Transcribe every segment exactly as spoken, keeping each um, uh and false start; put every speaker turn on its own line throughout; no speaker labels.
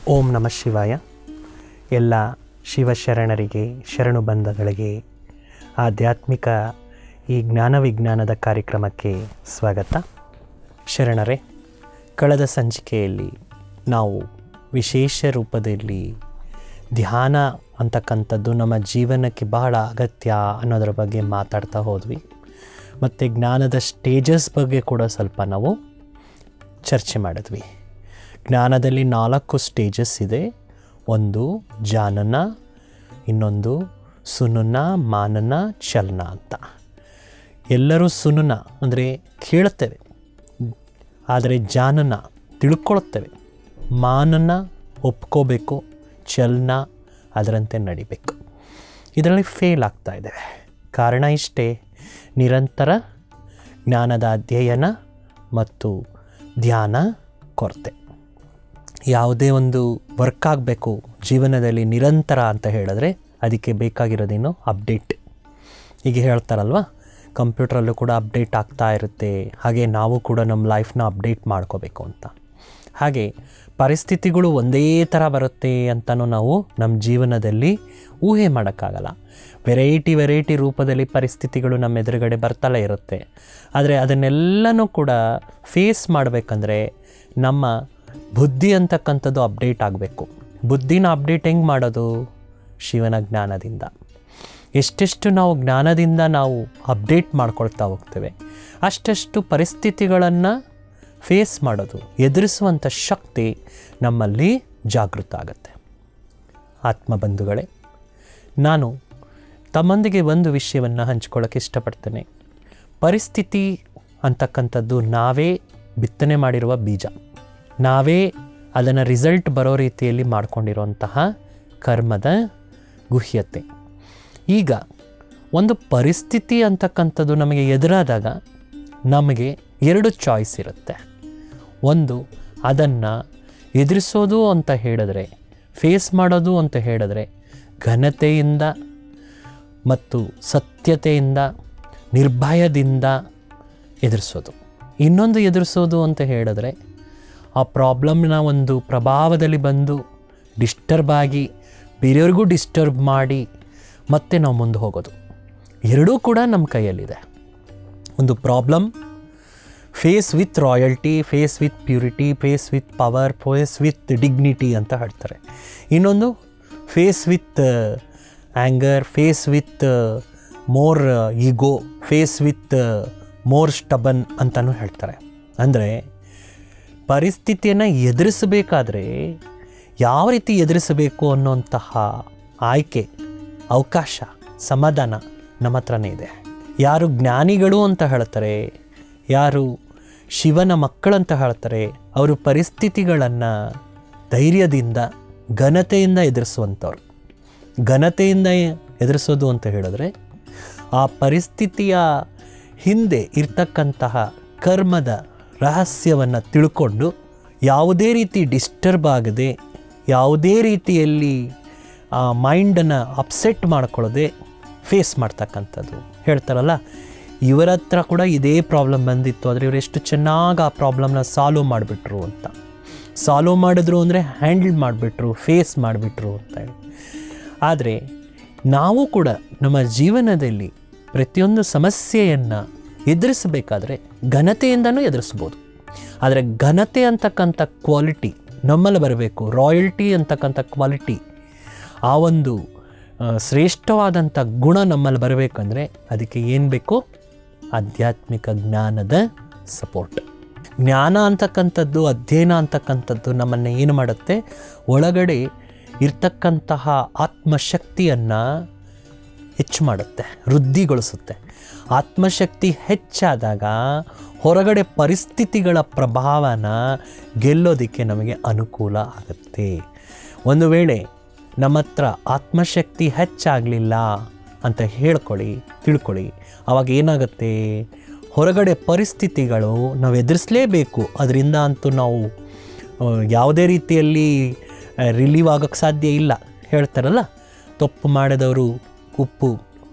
ಓಂ ನಮಃ ಶಿವಾಯ. ಎಲ್ಲ ಶಿವಶರಣರಿಗೆ, ಶರಣು ಬಂಧಗಳಿಗೆ ಆಧ್ಯಾತ್ಮಿಕ ಈ ಜ್ಞಾನ ವಿಜ್ಞಾನದ ಕಾರ್ಯಕ್ರಮಕ್ಕೆ ಸ್ವಾಗತ. ಶರಣರೇ, ಕಳೆದ ಸಂಚಿಕೆಯಲ್ಲಿ ನಾವು ವಿಶೇಷ ರೂಪದಲ್ಲಿ ಧ್ಯಾನ ಅಂತಕ್ಕಂಥದ್ದು ನಮ್ಮ ಜೀವನಕ್ಕೆ ಬಹಳ ಅಗತ್ಯ ಅನ್ನೋದರ ಬಗ್ಗೆ ಮಾತಾಡ್ತಾ ಹೋದ್ವಿ. ಮತ್ತು ಜ್ಞಾನದ ಸ್ಟೇಜಸ್ ಬಗ್ಗೆ ಕೂಡ ಸ್ವಲ್ಪ ನಾವು ಚರ್ಚೆ ಮಾಡಿದ್ವಿ. ಜ್ಞಾನದಲ್ಲಿ ನಾಲ್ಕು ಸ್ಟೇಜಸ್ ಇದೆ. ಒಂದು ಜಾನನ, ಇನ್ನೊಂದು ಸುನುನ, ಮಾನನ, ಚಲನ ಅಂತ. ಎಲ್ಲರೂ ಸುನುನ ಅಂದರೆ ಕೇಳ್ತೇವೆ, ಆದರೆ ಜಾನನ ತಿಳ್ಕೊಳ್ತೇವೆ, ಮಾನನ ಒಪ್ಕೋಬೇಕು, ಚಲನ ಅದರಂತೆ ನಡಿಬೇಕು. ಇದರಲ್ಲಿ ಫೇಲ್ ಆಗ್ತಾ ಇದ್ದೇವೆ. ಕಾರಣ ಇಷ್ಟೇ, ನಿರಂತರ ಜ್ಞಾನದ ಅಧ್ಯಯನ ಮತ್ತು ಧ್ಯಾನ ಕೊರತೆ. ಯಾವುದೇ ಒಂದು ವರ್ಕ್ ಆಗಬೇಕು ಜೀವನದಲ್ಲಿ ನಿರಂತರ ಅಂತ ಹೇಳಿದ್ರೆ ಅದಕ್ಕೆ ಬೇಕಾಗಿರೋದೇನು? ಅಪ್ಡೇಟ್. ಈಗ ಹೇಳ್ತಾರಲ್ವ, ಕಂಪ್ಯೂಟ್ರಲ್ಲೂ ಕೂಡ ಅಪ್ಡೇಟ್ ಆಗ್ತಾ ಇರುತ್ತೆ, ಹಾಗೆ ನಾವು ಕೂಡ ನಮ್ಮ ಲೈಫ್ನ ಅಪ್ಡೇಟ್ ಮಾಡ್ಕೋಬೇಕು ಅಂತ. ಹಾಗೆ ಪರಿಸ್ಥಿತಿಗಳು ಒಂದೇ ಥರ ಬರುತ್ತೆ ಅಂತಲೂ ನಾವು ನಮ್ಮ ಜೀವನದಲ್ಲಿ ಊಹೆ ಮಾಡೋಕ್ಕಾಗಲ್ಲ. ವೆರೈಟಿ ವೆರೈಟಿ ರೂಪದಲ್ಲಿ ಪರಿಸ್ಥಿತಿಗಳು ನಮ್ಮ ಎದುರುಗಡೆ ಬರ್ತಲೇ ಇರುತ್ತೆ. ಆದರೆ ಅದನ್ನೆಲ್ಲನೂ ಕೂಡ ಫೇಸ್ ಮಾಡಬೇಕಂದ್ರೆ ನಮ್ಮ ಬುದ್ಧಿ ಅಂತಕ್ಕಂಥದ್ದು ಅಪ್ಡೇಟ್ ಆಗಬೇಕು. ಬುದ್ಧಿನ ಅಪ್ಡೇಟ್ ಹೆಂಗೆ ಮಾಡೋದು? ಶಿವನ ಜ್ಞಾನದಿಂದ. ಎಷ್ಟೆಷ್ಟು ನಾವು ಜ್ಞಾನದಿಂದ ನಾವು ಅಪ್ಡೇಟ್ ಮಾಡ್ಕೊಳ್ತಾ ಹೋಗ್ತೇವೆ, ಅಷ್ಟೆಷ್ಟು ಪರಿಸ್ಥಿತಿಗಳನ್ನು ಫೇಸ್ ಮಾಡೋದು, ಎದುರಿಸುವಂಥ ಶಕ್ತಿ ನಮ್ಮಲ್ಲಿ ಜಾಗೃತ ಆಗುತ್ತೆ. ಆತ್ಮಬಂಧುಗಳೇ, ನಾನು ತಮ್ಮೊಂದಿಗೆ ಒಂದು ವಿಷಯವನ್ನು ಹಂಚ್ಕೊಳ್ಳೋಕ್ಕೆ ಇಷ್ಟಪಡ್ತೇನೆ. ಪರಿಸ್ಥಿತಿ ಅಂತಕ್ಕಂಥದ್ದು ನಾವೇ ಬಿತ್ತನೆ ಮಾಡಿರುವ ಬೀಜ, ನಾವೇ ಅದನ್ನು ರಿಸಲ್ಟ್ ಬರೋ ರೀತಿಯಲ್ಲಿ ಮಾಡಿಕೊಂಡಿರುವಂತಹ ಕರ್ಮದ ಗುಹ್ಯತೆ. ಈಗ ಒಂದು ಪರಿಸ್ಥಿತಿ ಅಂತಕ್ಕಂಥದ್ದು ನಮಗೆ ಎದುರಾದಾಗ ನಮಗೆ ಎರಡು ಚಾಯ್ಸ್ ಇರುತ್ತೆ. ಒಂದು, ಅದನ್ನು ಎದುರಿಸೋದು ಅಂತ ಹೇಳಿದ್ರೆ, ಫೇಸ್ ಮಾಡೋದು ಅಂತ ಹೇಳಿದ್ರೆ ಘನತೆಯಿಂದ ಮತ್ತು ಸತ್ಯತೆಯಿಂದ, ನಿರ್ಭಯದಿಂದ ಎದುರಿಸೋದು. ಇನ್ನೊಂದು ಎದುರಿಸೋದು ಅಂತ ಹೇಳಿದ್ರೆ ಆ ಪ್ರಾಬ್ಲಮ್ನ ಒಂದು ಪ್ರಭಾವದಲ್ಲಿ ಬಂದು ಡಿಸ್ಟರ್ಬ್ ಆಗಿ ಬೇರೆಯವ್ರಿಗೂ ಡಿಸ್ಟರ್ಬ್ ಮಾಡಿ ಮತ್ತೆ ನಾವು ಮುಂದೆ ಹೋಗೋದು. ಎರಡೂ ಕೂಡ ನಮ್ಮ ಕೈಯಲ್ಲಿದೆ. ಒಂದು problem face with royalty, face with purity, face with power, face with dignity ಅಂತ ಹೇಳ್ತಾರೆ. ಇನ್ನೊಂದು face with anger, face with more ego, face with more stubborn ಅಂತಲೂ ಹೇಳ್ತಾರೆ. ಅಂದರೆ ಪರಿಸ್ಥಿತಿಯನ್ನು ಎದುರಿಸಬೇಕಾದ್ರೆ ಯಾವ ರೀತಿ ಎದುರಿಸಬೇಕು ಅನ್ನುವಂತಹ ಆಯ್ಕೆ, ಅವಕಾಶ, ಸಮಾಧಾನ ನಮ್ಮ ಹತ್ರನೇ ಇದೆ. ಯಾರು ಜ್ಞಾನಿಗಳು ಅಂತ ಹೇಳ್ತಾರೆ, ಯಾರು ಶಿವನ ಮಕ್ಕಳಂತ ಹೇಳ್ತಾರೆ, ಅವರು ಪರಿಸ್ಥಿತಿಗಳನ್ನು ಧೈರ್ಯದಿಂದ, ಘನತೆಯಿಂದ ಎದುರಿಸುವಂಥವ್ರು. ಘನತೆಯಿಂದ ಎದುರಿಸೋದು ಅಂತ ಹೇಳಿದ್ರೆ ಆ ಪರಿಸ್ಥಿತಿಯ ಹಿಂದೆ ಇರ್ತಕ್ಕಂತಹ ಕರ್ಮದ ರಹಸ್ಯವನ್ನು ತಿಳ್ಕೊಂಡು ಯಾವುದೇ ರೀತಿ ಡಿಸ್ಟರ್ಬ್ ಆಗದೆ, ಯಾವುದೇ ರೀತಿಯಲ್ಲಿ ಆ ಮೈಂಡನ್ನು ಅಪ್ಸೆಟ್ ಮಾಡ್ಕೊಳ್ಳೋದೆ ಫೇಸ್ ಮಾಡ್ತಕ್ಕಂಥದ್ದು. ಹೇಳ್ತಾರಲ್ಲ, ಇವರ ಹತ್ರ ಕೂಡ ಇದೇ ಪ್ರಾಬ್ಲಮ್ ಬಂದಿತ್ತು, ಆದರೆ ಇವರು ಎಷ್ಟು ಚೆನ್ನಾಗಿ ಆ ಪ್ರಾಬ್ಲಮ್ನ ಸಾಲ್ವ್ ಮಾಡಿಬಿಟ್ರು ಅಂತ. ಸಾಲ್ವ್ ಮಾಡಿದ್ರು ಅಂದರೆ ಹ್ಯಾಂಡಲ್ ಮಾಡಿಬಿಟ್ರು, ಫೇಸ್ ಮಾಡಿಬಿಟ್ರು ಅಂತ ಹೇಳಿ. ಆದರೆ ನಾವು ಕೂಡ ನಮ್ಮ ಜೀವನದಲ್ಲಿ ಪ್ರತಿಯೊಂದು ಸಮಸ್ಯೆಯನ್ನು ಎದುರಿಸಬೇಕಾದ್ರೆ ಘನತೆಯಿಂದನೂ ಎದುರಿಸ್ಬೋದು. ಆದರೆ ಘನತೆ ಅಂತಕ್ಕಂಥ ಕ್ವಾಲಿಟಿ ನಮ್ಮಲ್ಲಿ ಬರಬೇಕು. ರಾಯಲ್ಟಿ ಅಂತಕ್ಕಂಥ ಕ್ವಾಲಿಟಿ, ಆ ಒಂದು ಶ್ರೇಷ್ಠವಾದಂಥ ಗುಣ ನಮ್ಮಲ್ಲಿ ಬರಬೇಕಂದ್ರೆ ಅದಕ್ಕೆ ಏನು ಬೇಕು? ಆಧ್ಯಾತ್ಮಿಕ ಜ್ಞಾನದ ಸಪೋರ್ಟ್. ಜ್ಞಾನ ಅಂತಕ್ಕಂಥದ್ದು, ಅಧ್ಯಯನ ಅಂತಕ್ಕಂಥದ್ದು ನಮ್ಮನ್ನು ಏನು ಮಾಡುತ್ತೆ? ಒಳಗಡೆ ಇರ್ತಕ್ಕಂತಹ ಆತ್ಮಶಕ್ತಿಯನ್ನು ಹೆಚ್ಚು ಮಾಡುತ್ತೆ, ವೃದ್ಧಿಗೊಳಿಸುತ್ತೆ. ಆತ್ಮಶಕ್ತಿ ಹೆಚ್ಚಾದಾಗ ಹೊರಗಡೆ ಪರಿಸ್ಥಿತಿಗಳ ಪ್ರಭಾವನ ಗೆಲ್ಲೋದಕ್ಕೆ ನಮಗೆ ಅನುಕೂಲ ಆಗುತ್ತೆ. ಒಂದು ವೇಳೆ ನಮ್ಮ ಹತ್ರ ಆತ್ಮಶಕ್ತಿ ಹೆಚ್ಚಾಗಲಿಲ್ಲ ಅಂತ ಹೇಳ್ಕೊಳ್ಳಿ, ತಿಳ್ಕೊಳ್ಳಿ, ಆವಾಗ ಏನಾಗುತ್ತೆ? ಹೊರಗಡೆ ಪರಿಸ್ಥಿತಿಗಳು ನಾವು ಎದುರಿಸಲೇಬೇಕು. ಅದರಿಂದ ಅಂತೂ ನಾವು ಯಾವುದೇ ರೀತಿಯಲ್ಲಿ ರಿಲೀವ್ ಆಗೋಕ್ಕೆ ಸಾಧ್ಯ ಇಲ್ಲ. ಹೇಳ್ತಾರಲ್ಲ, ತಪ್ಪು ಮಾಡಿದವರು ಉಪ್ಪು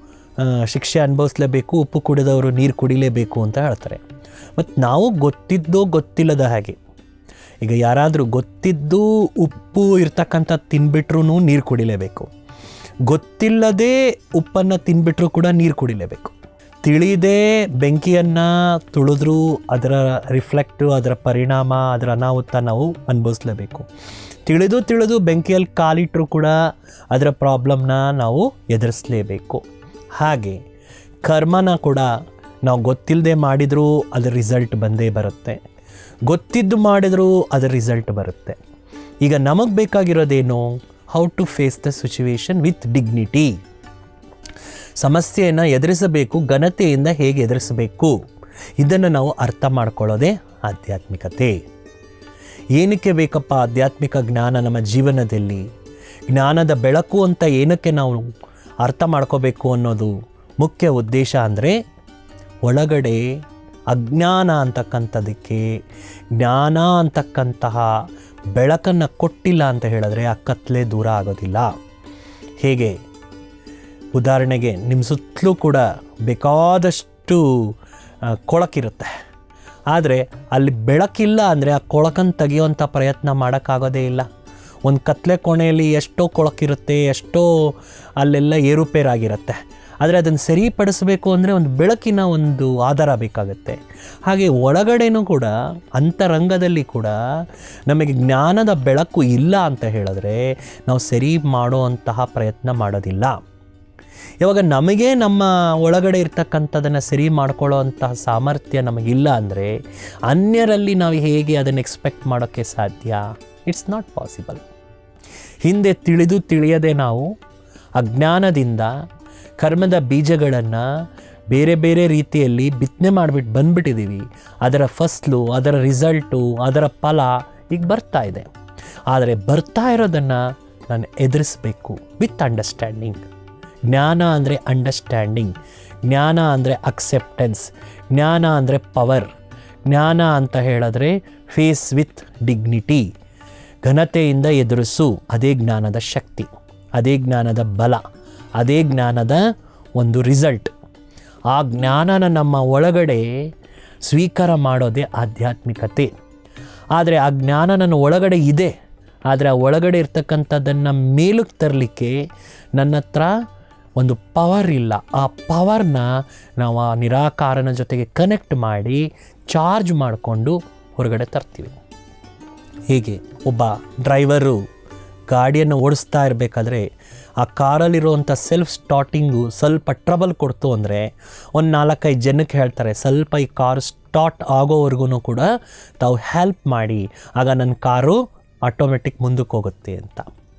ಶಿಕ್ಷೆ ಅನುಭವಿಸಲೇಬೇಕು, ಉಪ್ಪು ಕುಡಿದವರು ನೀರು ಕುಡಿಲೇಬೇಕು ಅಂತ ಹೇಳ್ತಾರೆ. ಮತ್ತು ನಾವು ಗೊತ್ತಿದ್ದೋ ಗೊತ್ತಿಲ್ಲದ ಹಾಗೆ ಈಗ ಯಾರಾದರೂ ಗೊತ್ತಿದ್ದು ಉಪ್ಪು ಇರ್ತಕ್ಕಂಥದ್ದು ತಿನ್ಬಿಟ್ರೂ ನೀರು ಕುಡಿಲೇಬೇಕು, ಗೊತ್ತಿಲ್ಲದೆ ಉಪ್ಪನ್ನು ತಿನ್ಬಿಟ್ರೂ ಕೂಡ ನೀರು ಕುಡಿಲೇಬೇಕು. ತಿಳಿದೇ ಬೆಂಕಿಯನ್ನು ತುಳಿದ್ರೂ ಅದರ ರಿಫ್ಲೆಕ್ಟು, ಅದರ ಪರಿಣಾಮ, ಅದರ ಅನಾಹುತ ನಾವು ಅನುಭವಿಸ್ಲೇಬೇಕು. ತಿಳಿದು ತಿಳಿದು ಬೆಂಕಿಯಲ್ಲಿ ಕಾಲಿಟ್ಟರೂ ಕೂಡ ಅದರ ಪ್ರಾಬ್ಲಮ್ನ ನಾವು ಎದುರಿಸಲೇಬೇಕು. ಹಾಗೆ ಕರ್ಮನ ಕೂಡ ನಾವು ಗೊತ್ತಿಲ್ಲದೆ ಮಾಡಿದರೂ ಅದರ ರಿಸಲ್ಟ್ ಬಂದೇ ಬರುತ್ತೆ, ಗೊತ್ತಿದ್ದು ಮಾಡಿದರೂ ಅದರ ರಿಸಲ್ಟ್ ಬರುತ್ತೆ. ಈಗ ನಮಗೆ ಬೇಕಾಗಿರೋದೇನು? How to face the situation with dignity. ಸಮಸ್ಯೆಯನ್ನು ಎದುರಿಸಬೇಕು, ಘನತೆಯಿಂದ ಹೇಗೆ ಎದುರಿಸಬೇಕು, ಇದನ್ನು ನಾವು ಅರ್ಥ ಮಾಡ್ಕೊಳ್ಳೋದೇ ಆಧ್ಯಾತ್ಮಿಕತೆ. ಏನಕ್ಕೆ ಬೇಕಪ್ಪ ಆಧ್ಯಾತ್ಮಿಕ ಜ್ಞಾನ ನಮ್ಮ ಜೀವನದಲ್ಲಿ? ಜ್ಞಾನದ ಬೆಳಕು ಅಂತ ಏನಕ್ಕೆ ನಾವು ಅರ್ಥ ಮಾಡ್ಕೋಬೇಕು ಅನ್ನೋದು ಮುಖ್ಯ ಉದ್ದೇಶ ಅಂದರೆ, ಒಳಗಡೆ ಅಜ್ಞಾನ ಅಂತಕ್ಕಂಥದಕ್ಕೆ ಜ್ಞಾನ ಅಂತಕ್ಕಂತಹ ಬೆಳಕನ್ನು ಕೊಟ್ಟಿಲ್ಲ ಅಂತ ಹೇಳಿದ್ರೆ ಆ ಕತ್ತಲೆ ದೂರ ಆಗೋದಿಲ್ಲ. ಹೇಗೆ ಉದಾಹರಣೆಗೆ ನಿಮ್ಮ ಸುತ್ತಲೂ ಕೂಡ ಬೇಕಾದಷ್ಟು ಕೊಳಕಿರುತ್ತೆ, ಆದರೆ ಅಲ್ಲಿ ಬೆಳಕಿಲ್ಲ ಅಂದರೆ ಆ ಕೊಳಕನ್ನು ತೆಗೆಯುವಂಥ ಪ್ರಯತ್ನ ಮಾಡೋಕ್ಕಾಗೋದೇ ಇಲ್ಲ. ಒಂದು ಕತ್ಲೆ ಕೋಣೆಯಲ್ಲಿ ಎಷ್ಟೋ ಕೊಳಕಿರುತ್ತೆ, ಎಷ್ಟೋ ಅಲ್ಲೆಲ್ಲ ಏರುಪೇರಾಗಿರುತ್ತೆ, ಆದರೆ ಅದನ್ನು ಸರಿಪಡಿಸಬೇಕು ಅಂದರೆ ಒಂದು ಬೆಳಕಿನ ಒಂದು ಆಧಾರ ಬೇಕಾಗುತ್ತೆ. ಹಾಗೆ ಒಳಗಡೆನೂ ಕೂಡ ಅಂತರಂಗದಲ್ಲಿ ಕೂಡ ನಮಗೆ ಜ್ಞಾನದ ಬೆಳಕು ಇಲ್ಲ ಅಂತ ಹೇಳಿದ್ರೆ ನಾವು ಸರಿ ಮಾಡುವಂತಹ ಪ್ರಯತ್ನ ಮಾಡೋದಿಲ್ಲ. ಇವಾಗ ನಮಗೆ ನಮ್ಮ ಒಳಗಡೆ ಇರ್ತಕ್ಕಂಥದ್ದನ್ನು ಸರಿ ಮಾಡ್ಕೊಳ್ಳೋ ಅಂತಹ ಸಾಮರ್ಥ್ಯ ನಮಗಿಲ್ಲ ಅಂದರೆ ಅನ್ಯರಲ್ಲಿ ನಾವು ಹೇಗೆ ಅದನ್ನು ಎಕ್ಸ್ಪೆಕ್ಟ್ ಮಾಡೋಕ್ಕೆ ಸಾಧ್ಯ? It's not possible. ಹಿಂದೆ ತಿಳಿದು ತಿಳಿಯದೆ ನಾವು ಅಜ್ಞಾನದಿಂದ ಕರ್ಮದ ಬೀಜಗಳನ್ನು ಬೇರೆ ಬೇರೆ ರೀತಿಯಲ್ಲಿ ಬಿತ್ತನೆ ಮಾಡಿಬಿಟ್ಟು ಬಂದುಬಿಟ್ಟಿದ್ದೀವಿ. ಅದರ ಫಸಲು, ಅದರ ರಿಸಲ್ಟು, ಅದರ ಫಲ ಈಗ ಬರ್ತಾ ಇದೆ. ಆದರೆ ಬರ್ತಾ ಇರೋದನ್ನು ನಾನು ಎದುರಿಸಬೇಕು ವಿತ್ ಅಂಡರ್ಸ್ಟ್ಯಾಂಡಿಂಗ್. ಜ್ಞಾನ ಅಂದರೆ ಅಂಡರ್ಸ್ಟ್ಯಾಂಡಿಂಗ್, ಜ್ಞಾನ ಅಂದರೆ ಅಕ್ಸೆಪ್ಟೆನ್ಸ್, ಜ್ಞಾನ ಅಂದರೆ ಪವರ್. ಜ್ಞಾನ ಅಂತ ಹೇಳಿದ್ರೆ ಫೇಸ್ ವಿತ್ ಡಿಗ್ನಿಟಿ, ಘನತೆಯಿಂದ ಎದುರಿಸು. ಅದೇ ಜ್ಞಾನದ ಶಕ್ತಿ, ಅದೇ ಜ್ಞಾನದ ಬಲ, ಅದೇ ಜ್ಞಾನದ ಒಂದು ರಿಸಲ್ಟ್. ಆ ಜ್ಞಾನನ ನಮ್ಮ ಒಳಗಡೆ ಸ್ವೀಕಾರ ಮಾಡೋದೇ ಆಧ್ಯಾತ್ಮಿಕತೆ. ಆದರೆ ಆ ಜ್ಞಾನ ನನ್ನ ಒಳಗಡೆ ಇದೆ, ಆದರೆ ಆ ಒಳಗಡೆ ಇರ್ತಕ್ಕಂಥದ್ದನ್ನು ಮೇಲಕ್ಕೆ ತರಲಿಕ್ಕೆ ನನ್ನ ಹತ್ರ ಒಂದು ಪವರ್ ಇಲ್ಲ. ಆ ಪವರ್ನ ನಾವು ಆ ನಿರಾಕಾರನ ಜೊತೆಗೆ ಕನೆಕ್ಟ್ ಮಾಡಿ ಚಾರ್ಜ್ ಮಾಡಿಕೊಂಡು ಹೊರಗಡೆ ತರ್ತೀವಿ. ಹೀಗೆ ಒಬ್ಬ ಡ್ರೈವರು ಗಾಡಿಯನ್ನು ಓಡಿಸ್ತಾ ಇರಬೇಕಾದ್ರೆ ಆ ಕಾರಲ್ಲಿರುವಂಥ ಸೆಲ್ಫ್ ಸ್ಟಾರ್ಟಿಂಗು ಸ್ವಲ್ಪ ಟ್ರಬಲ್ ಕೊಡ್ತು ಅಂದರೆ ಒಂದು ನಾಲ್ಕೈದು ಜನಕ್ಕೆ ಹೇಳ್ತಾರೆ, ಸ್ವಲ್ಪ ಈ ಕಾರು ಸ್ಟಾರ್ಟ್ ಆಗೋವರೆಗೂ ಕೂಡ ತಾವು ಹೆಲ್ಪ್ ಮಾಡಿ, ಆಗ ನನ್ನ ಕಾರು ಆಟೋಮೆಟಿಕ್ ಮುಂದಕ್ಕೆ ಹೋಗುತ್ತೆ ಅಂತ.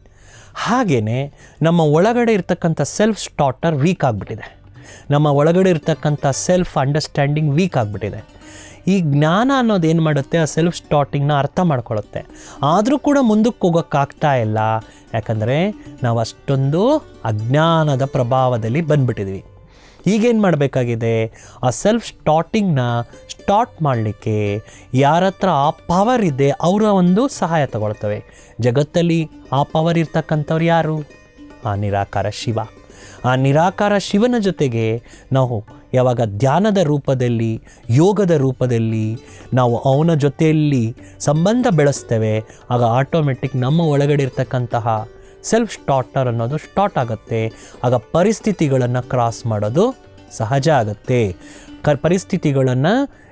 ಹಾಗೆಯೇ ನಮ್ಮ ಒಳಗಡೆ ಇರ್ತಕ್ಕಂಥ ಸೆಲ್ಫ್ ಸ್ಟಾರ್ಟರ್ ವೀಕ್ ಆಗಿಬಿಟ್ಟಿದೆ, ನಮ್ಮ ಒಳಗಡೆ ಇರ್ತಕ್ಕಂಥ ಸೆಲ್ಫ್ ಅಂಡರ್ಸ್ಟ್ಯಾಂಡಿಂಗ್ ವೀಕ್ ಆಗಿಬಿಟ್ಟಿದೆ. ಈ ಜ್ಞಾನ ಅನ್ನೋದು ಏನು ಮಾಡುತ್ತೆ? ಆ ಸೆಲ್ಫ್ ಸ್ಟಾರ್ಟಿಂಗ್ನ ಅರ್ಥ ಮಾಡ್ಕೊಳ್ಳುತ್ತೆ. ಆದರೂ ಕೂಡ ಮುಂದಕ್ಕೆ ಹೋಗೋಕ್ಕಾಗ್ತಾ ಇಲ್ಲ, ಯಾಕಂದರೆ ನಾವು ಅಷ್ಟೊಂದು ಅಜ್ಞಾನದ ಪ್ರಭಾವದಲ್ಲಿ ಬಂದುಬಿಟ್ಟಿದ್ವಿ. ಈಗೇನು ಮಾಡಬೇಕಾಗಿದೆ? ಆ ಸೆಲ್ಫ್ ಸ್ಟಾರ್ಟಿಂಗ್ನ ಸ್ಟಾರ್ಟ್ ಮಾಡಲಿಕ್ಕೆ ಯಾರ ಹತ್ರ ಆ ಪವರ್ ಇದೆ ಅವರ ಒಂದು ಸಹಾಯ ತಗೊಳ್ತವೆ. ಜಗತ್ತಲ್ಲಿ ಆ ಪವರ್ ಇರ್ತಕ್ಕಂಥವ್ರು ಯಾರು? ಆ ನಿರಾಕಾರ ಶಿವ. ಆ ನಿರಾಕಾರ ಶಿವನ ಜೊತೆಗೆ ನಾವು ಯಾವಾಗ ಧ್ಯಾನದ ರೂಪದಲ್ಲಿ, ಯೋಗದ ರೂಪದಲ್ಲಿ ನಾವು ಅವನ ಜೊತೆಯಲ್ಲಿ ಸಂಬಂಧ ಬೆಳೆಸ್ತೇವೆ, ಆಗ ಆಟೋಮೆಟಿಕ್ ನಮ್ಮ ಒಳಗಡೆ ಇರ್ತಕ್ಕಂತಹ ಸೆಲ್ಫ್ ಸ್ಟಾರ್ಟರ್ ಅನ್ನೋದು ಸ್ಟಾರ್ಟ್ ಆಗುತ್ತೆ. ಆಗ ಪರಿಸ್ಥಿತಿಗಳನ್ನು ಕ್ರಾಸ್ ಮಾಡೋದು ಸಹಜ ಆಗುತ್ತೆ. ಕ ಪರಿಸ್ಥಿತಿಗಳನ್ನು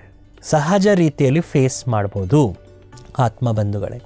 ಸಹಜ ರೀತಿಯಲ್ಲಿ ಫೇಸ್ ಮಾಡ್ಬೋದು. ಆತ್ಮಬಂಧುಗಳೇ,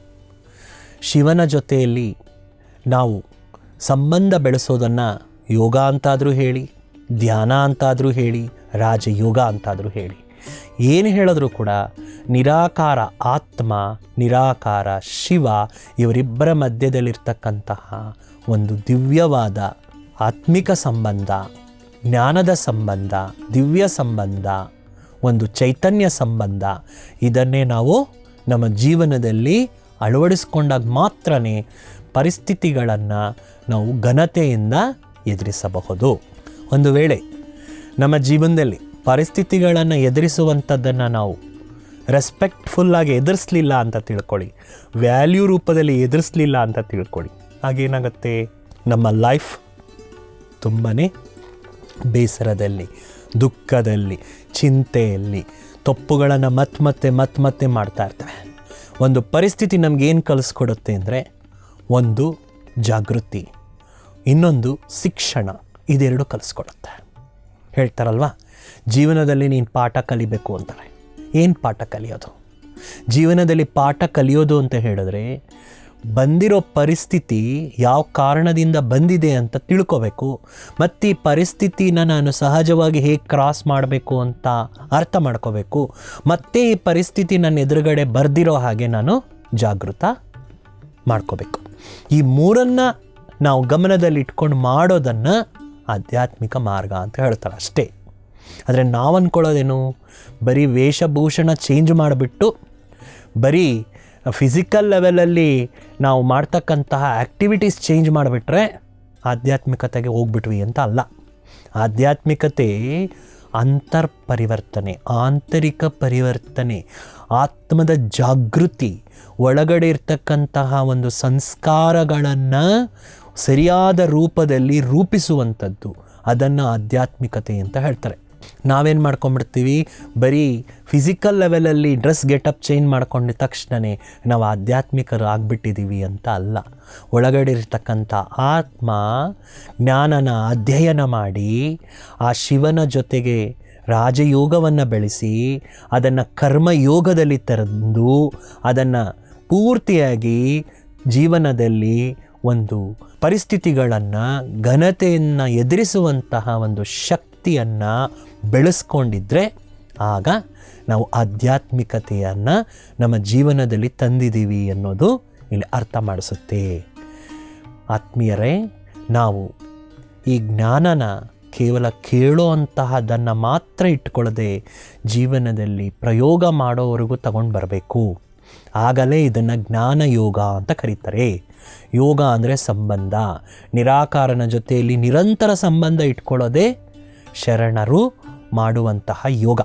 ಶಿವನ ಜೊತೆಯಲ್ಲಿ ನಾವು ಸಂಬಂಧ ಬೆಳೆಸೋದನ್ನು ಯೋಗ ಅಂತಾದರೂ ಹೇಳಿ, ಧ್ಯಾನ ಅಂತಾದರೂ ಹೇಳಿ, ರಾಜಯೋಗ ಅಂತಾದರೂ ಹೇಳಿ, ಏನು ಹೇಳಿದ್ರೂ ಕೂಡ ನಿರಾಕಾರ ಆತ್ಮ, ನಿರಾಕಾರ ಶಿವ ಇವರಿಬ್ಬರ ಮಧ್ಯದಲ್ಲಿರ್ತಕ್ಕಂತಹ ಒಂದು ದಿವ್ಯವಾದ ಆತ್ಮಿಕ ಸಂಬಂಧ, ಜ್ಞಾನದ ಸಂಬಂಧ, ದಿವ್ಯ ಸಂಬಂಧ, ಒಂದು ಚೈತನ್ಯ ಸಂಬಂಧ, ಇದನ್ನೇ ನಾವು ನಮ್ಮ ಜೀವನದಲ್ಲಿ ಅಳವಡಿಸ್ಕೊಂಡಾಗ ಮಾತ್ರನೇ ಪರಿಸ್ಥಿತಿಗಳನ್ನು ನಾವು ಘನತೆಯಿಂದ ಎದುರಿಸಬಹುದು. ಒಂದು ವೇಳೆ ನಮ್ಮ ಜೀವನದಲ್ಲಿ ಪರಿಸ್ಥಿತಿಗಳನ್ನು ಎದುರಿಸುವಂಥದ್ದನ್ನು ನಾವು ರೆಸ್ಪೆಕ್ಟ್ಫುಲ್ಲಾಗಿ ಎದುರಿಸಲಿಲ್ಲ ಅಂತ ತಿಳ್ಕೊಳ್ಳಿ, ವ್ಯಾಲ್ಯೂ ರೂಪದಲ್ಲಿ ಎದುರಿಸಲಿಲ್ಲ ಅಂತ ತಿಳ್ಕೊಳ್ಳಿ, ಹಾಗೇನಾಗುತ್ತೆ? ನಮ್ಮ ಲೈಫ್ ತುಂಬಾ ಬೇಸರದಲ್ಲಿ, ದುಃಖದಲ್ಲಿ, ಚಿಂತೆಯಲ್ಲಿ, ತಪ್ಪುಗಳನ್ನು ಮತ್ತೆ ಮತ್ತೆ ಮತ್ತೆ ಮತ್ತೆ ಮಾಡ್ತಾ ಇರ್ತವೆ. ಒಂದು ಪರಿಸ್ಥಿತಿ ನಮಗೇನು ಕಲಿಸ್ಕೊಡುತ್ತೆ ಅಂದರೆ, ಒಂದು ಜಾಗೃತಿ, ಇನ್ನೊಂದು ಶಿಕ್ಷಣ. ಇದೆರಡು ಕಲಿಸ್ಕೊಡುತ್ತೆ. ಹೇಳ್ತಾರಲ್ವ, ಜೀವನದಲ್ಲಿ ನೀನು ಪಾಠ ಕಲಿಬೇಕು ಅಂತಾರೆ. ಏನು ಪಾಠ ಕಲಿಯೋದು? ಜೀವನದಲ್ಲಿ ಪಾಠ ಕಲಿಯೋದು ಅಂತ ಹೇಳಿದ್ರೆ ಬಂದಿರೋ ಪರಿಸ್ಥಿತಿ ಯಾವ ಕಾರಣದಿಂದ ಬಂದಿದೆ ಅಂತ ತಿಳ್ಕೋಬೇಕು. ಮತ್ತು ಈ ಪರಿಸ್ಥಿತಿನ ನಾನು ಸಹಜವಾಗಿ ಹೇಗೆ ಕ್ರಾಸ್ ಮಾಡಬೇಕು ಅಂತ ಅರ್ಥ ಮಾಡ್ಕೋಬೇಕು. ಮತ್ತು ಈ ಪರಿಸ್ಥಿತಿ ನನ್ನ ಎದುರುಗಡೆ ಬರ್ದಿರೋ ಹಾಗೆ ನಾನು ಜಾಗೃತ ಮಾಡ್ಕೋಬೇಕು. ಈ ಮೂರನ್ನು ನಾವು ಗಮನದಲ್ಲಿ ಇಟ್ಕೊಂಡು ಮಾಡೋದನ್ನು ಆಧ್ಯಾತ್ಮಿಕ ಮಾರ್ಗ ಅಂತ ಹೇಳ್ತಾರೆ ಅಷ್ಟೇ. ಆದರೆ ನಾವು ಅಂದ್ಕೊಳ್ಳೋದೇನು, ಬರೀ ವೇಷಭೂಷಣ ಚೇಂಜ್ ಮಾಡಿಬಿಟ್ಟು ಬರೀ ಫಿಸಿಕಲ್ ಲೆವೆಲಲ್ಲಿ ನಾವು ಮಾಡ್ತಕ್ಕಂತಹ ಆ್ಯಕ್ಟಿವಿಟೀಸ್ ಚೇಂಜ್ ಮಾಡಿಬಿಟ್ರೆ ಆಧ್ಯಾತ್ಮಿಕತೆಗೆ ಹೋಗ್ಬಿಟ್ವಿ ಅಂತ ಅಲ್ಲ. ಆಧ್ಯಾತ್ಮಿಕತೆ ಅಂತರ್ ಪರಿವರ್ತನೆ, ಆಂತರಿಕ ಪರಿವರ್ತನೆ, ಆತ್ಮದ ಜಾಗೃತಿ, ಒಳಗಡೆ ಇರ್ತಕ್ಕಂತಹ ಒಂದು ಸಂಸ್ಕಾರಗಳನ್ನು ಸರಿಯಾದ ರೂಪದಲ್ಲಿ ರೂಪಿಸುವಂಥದ್ದು. ಅದನ್ನು ಆಧ್ಯಾತ್ಮಿಕತೆ ಅಂತ ಹೇಳ್ತಾರೆ. ನಾವೇನು ಮಾಡ್ಕೊಂಡ್ಬಿಡ್ತೀವಿ, ಬರೀ ಫಿಸಿಕಲ್ ಲೆವೆಲಲ್ಲಿ ಡ್ರೆಸ್ ಗೆಟಪ್ ಚೇಂಜ್ ಮಾಡ್ಕೊಂಡಿದ ತಕ್ಷಣವೇ ನಾವು ಆಧ್ಯಾತ್ಮಿಕರು ಆಗಿಬಿಟ್ಟಿದ್ದೀವಿ ಅಂತ ಅಲ್ಲ. ಒಳಗಡೆ ಇರ್ತಕ್ಕಂಥ ಆತ್ಮ ಜ್ಞಾನನ ಅಧ್ಯಯನ ಮಾಡಿ ಆ ಶಿವನ ಜೊತೆಗೆ ರಾಜಯೋಗವನ್ನು ಬೆಳೆಸಿ ಅದನ್ನು ಕರ್ಮಯೋಗದಲ್ಲಿ ತಂದು ಅದನ್ನು ಪೂರ್ತಿಯಾಗಿ ಜೀವನದಲ್ಲಿ ಒಂದು ಪರಿಸ್ಥಿತಿಗಳನ್ನು ಘನತೆಯನ್ನು ಎದುರಿಸುವಂತಹ ಒಂದು ಶಕ್ತಿಯನ್ನು ಬೆಳೆಸ್ಕೊಂಡಿದ್ರೆ ಆಗ ನಾವು ಆಧ್ಯಾತ್ಮಿಕತೆಯನ್ನು ನಮ್ಮ ಜೀವನದಲ್ಲಿ ತಂದಿದ್ದೀವಿ ಅನ್ನೋದು ಇಲ್ಲಿ ಅರ್ಥ ಮಾಡಿಸುತ್ತೆ. ಆತ್ಮೀಯರೇ, ನಾವು ಈ ಜ್ಞಾನನ ಕೇವಲ ಕೇಳೋ ಅಂತಹದನ್ನು ಮಾತ್ರ ಇಟ್ಕೊಳ್ಳದೆ ಜೀವನದಲ್ಲಿ ಪ್ರಯೋಗ ಮಾಡೋವರೆಗೂ ತಗೊಂಡು ಬರಬೇಕು. ಆಗಲೇ ಇದನ್ನು ಜ್ಞಾನ ಯೋಗ ಅಂತ ಕರೀತಾರೆ. ಯೋಗ ಅಂದರೆ ಸಂಬಂಧ, ನಿರಾಕಾರನ ಜೊತೆಯಲ್ಲಿ ನಿರಂತರ ಸಂಬಂಧ ಇಟ್ಕೊಳ್ಳೋದೇ ಶರಣರು ಮಾಡುವಂತಹ ಯೋಗ.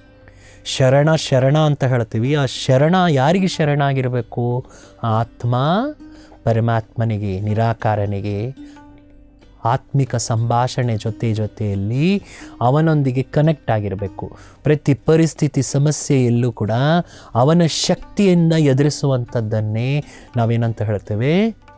ಶರಣ ಶರಣ ಅಂತ ಹೇಳ್ತೀವಿ. ಆ ಶರಣ ಯಾರಿಗೆ ಶರಣಾಗಿರಬೇಕು? ಆತ್ಮ ಪರಮಾತ್ಮನಿಗೆ, ನಿರಾಕಾರನಿಗೆ ಆತ್ಮಿಕ ಸಂಭಾಷಣೆ ಜೊತೆ ಜೊತೆಯಲ್ಲಿ ಅವನೊಂದಿಗೆ ಕನೆಕ್ಟ್ ಆಗಿರಬೇಕು. ಪ್ರತಿ ಪರಿಸ್ಥಿತಿ ಸಮಸ್ಯೆಯಲ್ಲೂ ಕೂಡ ಅವನ ಶಕ್ತಿಯಿಂದ ಎದುರಿಸುವಂಥದ್ದನ್ನೇ ನಾವೇನಂತ ಹೇಳ್ತೇವೆ?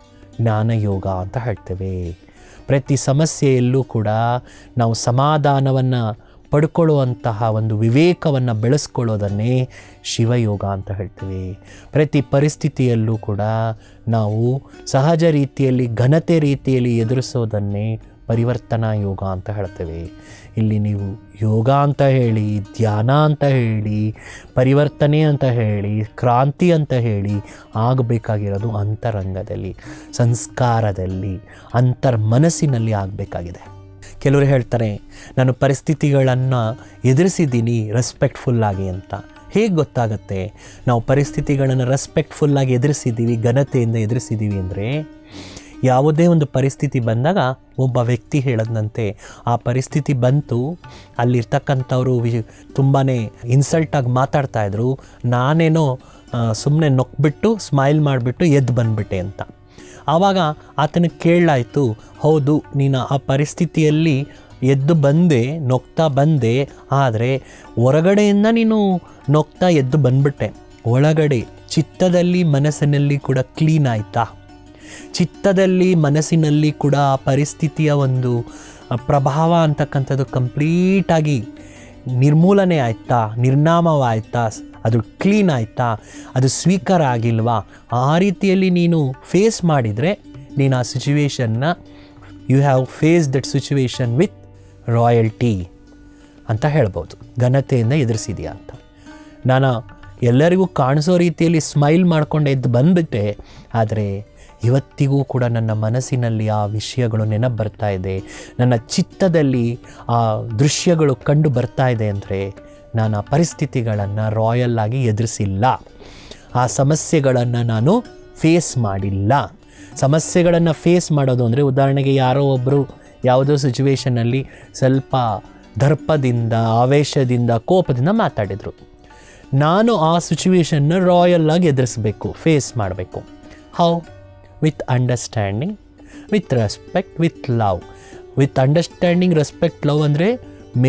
ಜ್ಞಾನಯೋಗ ಅಂತ ಹೇಳ್ತೇವೆ. ಪ್ರತಿ ಸಮಸ್ಯೆಯಲ್ಲೂ ಕೂಡ ನಾವು ಸಮಾಧಾನವನ್ನು ಪಡ್ಕೊಳ್ಳುವಂತಹ ಒಂದು ವಿವೇಕವನ್ನು ಬೆಳೆಸ್ಕೊಳ್ಳೋದನ್ನೇ ಶಿವಯೋಗ ಅಂತ ಹೇಳ್ತೀವಿ. ಪ್ರತಿ ಪರಿಸ್ಥಿತಿಯಲ್ಲೂ ಕೂಡ ನಾವು ಸಹಜ ರೀತಿಯಲ್ಲಿ ಘನತೆ ರೀತಿಯಲ್ಲಿ ಎದುರಿಸೋದನ್ನೇ ಪರಿವರ್ತನಾ ಯೋಗ ಅಂತ ಹೇಳ್ತೇವೆ. ಇಲ್ಲಿ ನೀವು ಯೋಗ ಅಂತ ಹೇಳಿ, ಧ್ಯಾನ ಅಂತ ಹೇಳಿ, ಪರಿವರ್ತನೆ ಅಂತ ಹೇಳಿ, ಕ್ರಾಂತಿ ಅಂತ ಹೇಳಿ ಆಗಬೇಕಾಗಿರೋದು ಅಂತರಂಗದಲ್ಲಿ, ಸಂಸ್ಕಾರದಲ್ಲಿ, ಅಂತರ್ ಮನಸ್ಸಿನಲ್ಲಿ ಆಗಬೇಕಾಗಿದೆ. ಕೆಲವರು ಹೇಳ್ತಾರೆ, ನಾನು ಪರಿಸ್ಥಿತಿಗಳನ್ನು ಎದುರಿಸಿದ್ದೀನಿ ರೆಸ್ಪೆಕ್ಟ್ಫುಲ್ಲಾಗಿ ಅಂತ. ಹೇಗೆ ಗೊತ್ತಾಗುತ್ತೆ ನಾವು ಪರಿಸ್ಥಿತಿಗಳನ್ನು ರೆಸ್ಪೆಕ್ಟ್ಫುಲ್ಲಾಗಿ ಎದುರಿಸಿದ್ದೀವಿ, ಘನತೆಯಿಂದ ಎದುರಿಸಿದ್ದೀವಿ ಅಂದರೆ? ಯಾವುದೇ ಒಂದು ಪರಿಸ್ಥಿತಿ ಬಂದಾಗ ಒಬ್ಬ ವ್ಯಕ್ತಿ ಹೇಳದಂತೆ ಆ ಪರಿಸ್ಥಿತಿ ಬಂತು, ಅಲ್ಲಿರ್ತಕ್ಕಂಥವರು ವಿ ತುಂಬಾ ಇನ್ಸಲ್ಟಾಗಿ ಮಾತಾಡ್ತಾಯಿದ್ರು, ನಾನೇನೋ ಸುಮ್ಮನೆ ನೊಕ್ಬಿಟ್ಟು ಸ್ಮೈಲ್ ಮಾಡಿಬಿಟ್ಟು ಎದ್ದು ಬಂದುಬಿಟ್ಟೆ ಅಂತ. ಆವಾಗ ಆತನಿಗೆ ಕೇಳಲಾಯಿತು, ಹೌದು ನೀನು ಆ ಪರಿಸ್ಥಿತಿಯಲ್ಲಿ ಎದ್ದು ಬಂದೆ, ನೊಕ್ತಾ ಬಂದೆ, ಆದರೆ ಹೊರಗಡೆಯಿಂದ ನೀನು ನೊಕ್ತಾ ಎದ್ದು ಬಂದ್ಬಿಟ್ಟೆ. ಒಳಗಡೆ ಚಿತ್ತದಲ್ಲಿ ಮನಸ್ಸಿನಲ್ಲಿ ಕೂಡ ಕ್ಲೀನ್ ಆಯಿತಾ? ಚಿತ್ತದಲ್ಲಿ ಮನಸ್ಸಿನಲ್ಲಿ ಕೂಡ ಆ ಪರಿಸ್ಥಿತಿಯ ಒಂದು ಪ್ರಭಾವ ಅಂತಕ್ಕಂಥದ್ದು ಕಂಪ್ಲೀಟಾಗಿ ನಿರ್ಮೂಲನೆ ಆಯಿತಾ? ನಿರ್ನಾಮವಾಯಿತಾ? ಅದು ಕ್ಲೀನ್ ಆಯಿತಾ? ಅದು ಸ್ವೀಕಾರ ಆಗಿಲ್ವಾ? ಆ ರೀತಿಯಲ್ಲಿ ನೀನು ಫೇಸ್ ಮಾಡಿದರೆ ನೀನು ಆ ಸಿಚುವೇಶನ್ನ you have face that situation with royalty ಅಂತ ಹೇಳ್ಬೋದು. ಘನತೆಯಿಂದ ಎದುರಿಸಿದೆಯಾ ಅಂತ. ನಾನು ಎಲ್ಲರಿಗೂ ಕಾಣಿಸೋ ರೀತಿಯಲ್ಲಿ ಸ್ಮೈಲ್ ಮಾಡ್ಕೊಂಡು ಎದ್ದು ಬಂದುಬಿಟ್ಟೆ, ಆದರೆ ಇವತ್ತಿಗೂ ಕೂಡ ನನ್ನ ಮನಸ್ಸಿನಲ್ಲಿ ಆ ವಿಷಯಗಳು ನೆನಪು ಬರ್ತಾ ಇದೆ, ನನ್ನ ಚಿತ್ತದಲ್ಲಿ ಆ ದೃಶ್ಯಗಳು ಕಂಡು ಬರ್ತಾ ಇದೆ ಅಂದರೆ ನಾನು ಆ ಪರಿಸ್ಥಿತಿಗಳನ್ನು ರಾಯಲ್ಲಾಗಿ ಎದುರಿಸಿಲ್ಲ, ಆ ಸಮಸ್ಯೆಗಳನ್ನು ನಾನು ಫೇಸ್ ಮಾಡಿಲ್ಲ. ಸಮಸ್ಯೆಗಳನ್ನು ಫೇಸ್ ಮಾಡೋದು ಅಂದರೆ, ಉದಾಹರಣೆಗೆ ಯಾರೋ ಒಬ್ಬರು ಯಾವುದೋ ಸಿಚುವೇಷನಲ್ಲಿ ಸ್ವಲ್ಪ ದರ್ಪದಿಂದ, ಆವೇಶದಿಂದ, ಕೋಪದಿಂದ ಮಾತಾಡಿದರು. ನಾನು ಆ ಸಿಚುವೇಷನ್ನ ರಾಯಲ್ಲಾಗಿ ಎದುರಿಸಬೇಕು, ಫೇಸ್ ಮಾಡಬೇಕು. How? With understanding, with respect, with love. With understanding, respect, love ಅಂದರೆ